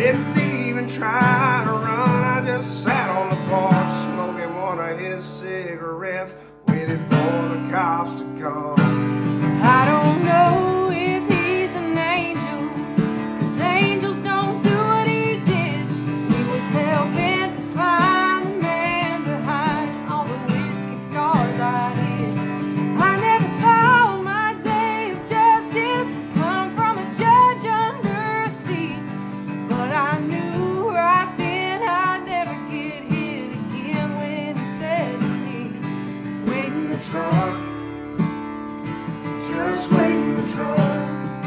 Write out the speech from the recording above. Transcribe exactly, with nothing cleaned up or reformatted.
Didn't even try to run, I just sat on the porch smoking one of his cigarettes, waiting for the cops to come.